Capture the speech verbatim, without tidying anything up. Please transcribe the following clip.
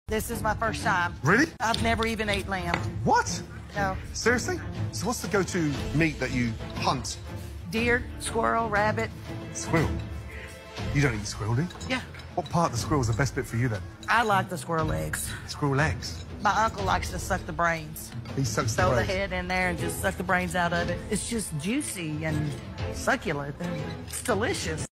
This is my first time. Really? I've never even ate lamb. What? No. Seriously? So what's the go-to meat that you hunt? Deer, squirrel, rabbit. Squirrel? You don't eat squirrel, do you? Yeah. What part of the squirrel is the best bit for you, then? I like the squirrel legs. Squirrel legs? My uncle likes to suck the brains. He sucks the Throw the brains. head in there and just suck the brains out of it. It's just juicy and succulent. And it's delicious.